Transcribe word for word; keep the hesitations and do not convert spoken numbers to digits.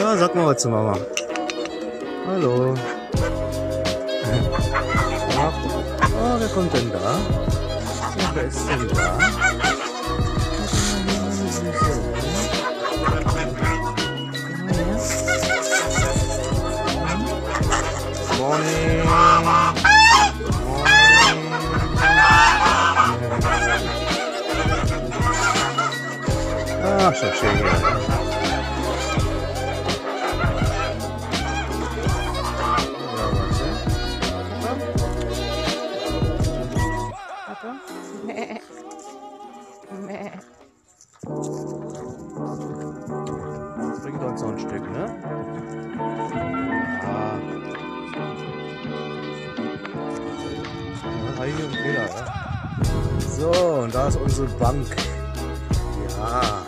Ja, sag mal was zu Mama. Hallo. Ja. Oh, wer kommt denn da? Ja, wer ist denn da? Morning. Ach, schon schön hier. Papa? Mäh. Mäh. Bringt uns noch ein Stück, ne? Ja. Ja, hier und wieder, ja. So, und da ist unsere Bank. Ja.